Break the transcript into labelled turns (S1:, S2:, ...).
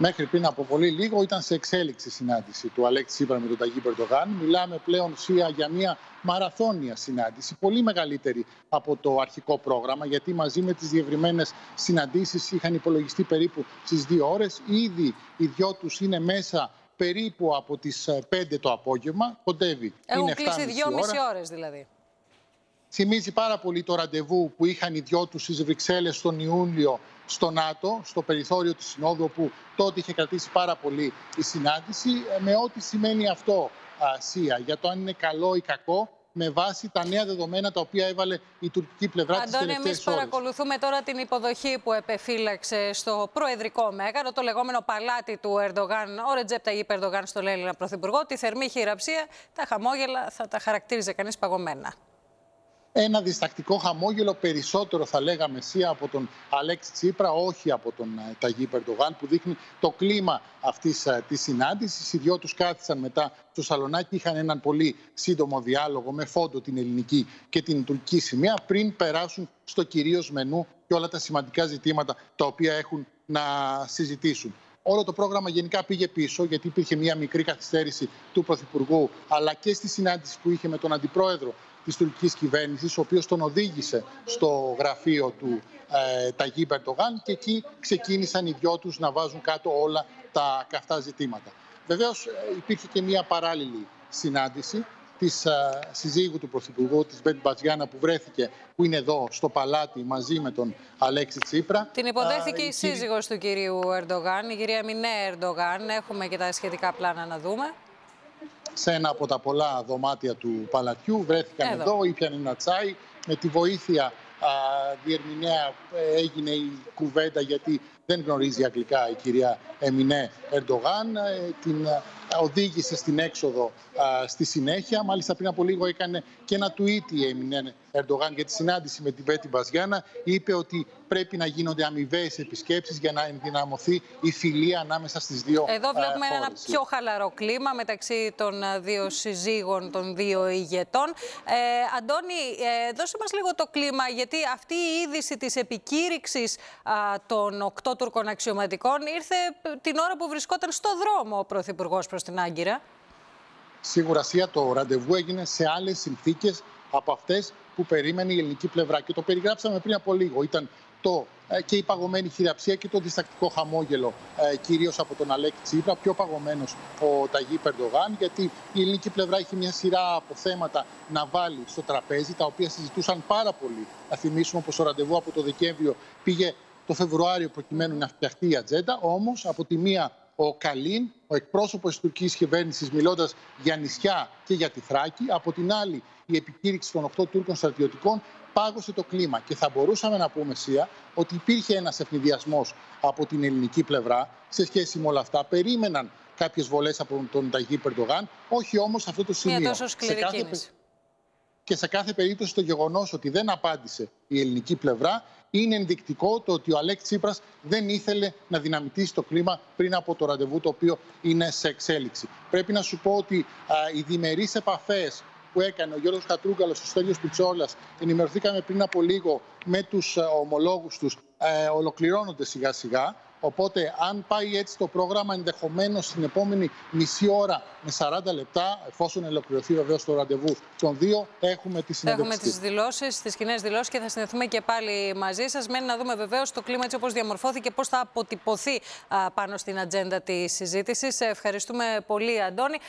S1: Μέχρι πριν από πολύ λίγο ήταν σε εξέλιξη συνάντηση του Αλέξη Τσίπρα με τον Ταγί Ερντογάν. Μιλάμε πλέον για μια μαραθώνια συνάντηση, πολύ μεγαλύτερη από το αρχικό πρόγραμμα, γιατί μαζί με τις διευρυμένες συναντήσεις είχαν υπολογιστεί περίπου στις 2 ώρες. Ήδη οι δυο τους είναι μέσα περίπου από τις 5 το απόγευμα. Κοντεύει.
S2: Έχουν κλείσει 2,5 ώρες δηλαδή.
S1: Θυμίζει πάρα πολύ το ραντεβού που είχαν οι δυο τους στις Βρυξέλλες τον Ιούλιο στο ΝΑΤΟ, στο περιθώριο της Συνόδου, όπου τότε είχε κρατήσει πάρα πολύ η συνάντηση, με ό,τι σημαίνει αυτό, Σία, για το αν είναι καλό ή κακό, με βάση τα νέα δεδομένα τα οποία έβαλε η τουρκική πλευρά τις τελευταίες ώρες.
S2: Εμείς παρακολουθούμε τώρα την υποδοχή που επεφύλαξε στο Προεδρικό Μέγαρο, το λεγόμενο παλάτι του Ερντογάν, ο Ρετζέπ Ταγίπ Ερντογάν στον Έλληνα Πρωθυπουργό. Τη θερμή χειραψία, τα χαμόγελα θα τα χαρακτήριζε κανείς παγωμένα.
S1: Ένα διστακτικό χαμόγελο, περισσότερο θα λέγαμε, Σία, από τον Αλέξη Τσίπρα, όχι από τον Ταγί Ερντογάν, που δείχνει το κλίμα αυτής της συνάντησης. Οι δυο τους κάθισαν μετά στο σαλονάκι, είχαν έναν πολύ σύντομο διάλογο με φόντο την ελληνική και την τουρκική σημαία, πριν περάσουν στο κυρίως μενού και όλα τα σημαντικά ζητήματα τα οποία έχουν να συζητήσουν. Όλο το πρόγραμμα γενικά πήγε πίσω, γιατί υπήρχε μια μικρή καθυστέρηση του Πρωθυπουργού, αλλά και στη συνάντηση που είχε με τον Αντιπρόεδρο της τουρκικής κυβέρνησης, ο οποίος τον οδήγησε στο γραφείο του Ταγί Ερντογάν, και εκεί ξεκίνησαν οι δυο τους να βάζουν κάτω όλα τα καυτά ζητήματα. Βεβαίως υπήρχε και μια παράλληλη συνάντηση της συζύγου του Πρωθυπουργού, της Μπέντη Μπατζιάνα, που είναι εδώ στο παλάτι μαζί με τον Αλέξη Τσίπρα.
S2: Την υποδέχθηκε η σύζυγος του κυρίου Ερντογάν, η κυρία Εμινέ Ερντογάν. Έχουμε και τα σχετικά πλάνα να δούμε.
S1: Σε ένα από τα πολλά δωμάτια του παλατιού βρέθηκαν εδώ, ήπιαν ένα τσάι. Με τη βοήθεια διερμηνέα έγινε η κουβέντα, γιατί δεν γνωρίζει αγγλικά η κυρία Εμινέ Ερντογάν. Την οδήγησε στην έξοδο στη συνέχεια. Μάλιστα πριν από λίγο έκανε και ένα tweet η Εμινέ Ερντογάν για τη συνάντηση με την Μπέντη Μπατζιάνα. Είπε ότι πρέπει να γίνονται αμοιβαίες επισκέψεις για να ενδυναμωθεί η φιλία ανάμεσα στις δύο
S2: Εδώ βλέπουμε
S1: χώρες.
S2: ένα πιο χαλαρό κλίμα μεταξύ των δύο συζύγων, των δύο ηγετών. Αντώνη, δώσε μας λίγο το κλίμα, γιατί αυτή η είδηση της επικήρυξης των 8 Τούρκων αξιωματικών ήρθε την ώρα που βρισκόταν στο δρόμο ο Πρωθυπουργός προς την Άγκυρα.
S1: Σίγουρα, Σία, το ραντεβού έγινε σε άλλες συνθήκες από αυτές που περίμενε η ελληνική πλευρά. Και το περιγράψαμε πριν από λίγο. Ήταν και η παγωμένη χειραψία και το διστακτικό χαμόγελο, κυρίως από τον Αλέξη Τσίπρα, πιο παγωμένος ο Ταγί Ερντογάν, γιατί η ελληνική πλευρά είχε μια σειρά από θέματα να βάλει στο τραπέζι, τα οποία συζητούσαν πάρα πολύ. Να θυμίσουμε πως το ραντεβού από το Δεκέμβριο πήγε το Φεβρουάριο προκειμένου να φτιαχτεί η ατζέντα. Όμως, από τη μία, ο Καλίν, ο εκπρόσωπος της τουρκικής κυβέρνησης, μιλώντας για νησιά και για τη Θράκη. Από την άλλη, η επικήρυξη των 8 Τούρκων στρατιωτικών πάγωσε το κλίμα. Και θα μπορούσαμε να πούμε, Σία, ότι υπήρχε ένας ευνηδιασμός από την ελληνική πλευρά σε σχέση με όλα αυτά. Περίμεναν κάποιες βολές από τον Ταγί Ερντογάν, όχι όμως αυτό το σημείο.
S2: Μια τόσο σκληρή κίνηση.
S1: Και σε κάθε περίπτωση το γεγονός ότι δεν απάντησε η ελληνική πλευρά είναι ενδεικτικό το ότι ο Αλέξη Τσίπρας δεν ήθελε να δυναμητήσει το κλίμα πριν από το ραντεβού, το οποίο είναι σε εξέλιξη. Πρέπει να σου πω ότι οι διμερείς επαφές που έκανε ο Γιώργος Κατρούγκαλος, ο Στέλιος Πιτσόλας, ενημερωθήκαμε πριν από λίγο με τους ομολόγους τους, ολοκληρώνονται σιγά σιγά. Οπότε, αν πάει έτσι το πρόγραμμα, ενδεχομένως στην επόμενη μισή ώρα με 40 λεπτά, εφόσον ολοκληρωθεί βεβαίως το ραντεβού των δύο, έχουμε τη συνέντευξη.
S2: Έχουμε τις δηλώσεις, τις κοινές δηλώσεις, και θα συνδεθούμε και πάλι μαζί σας. Μένει να δούμε βεβαίως το κλίμα έτσι όπως διαμορφώθηκε, πώς θα αποτυπωθεί πάνω στην ατζέντα της συζήτησης. Ευχαριστούμε πολύ, Αντώνη.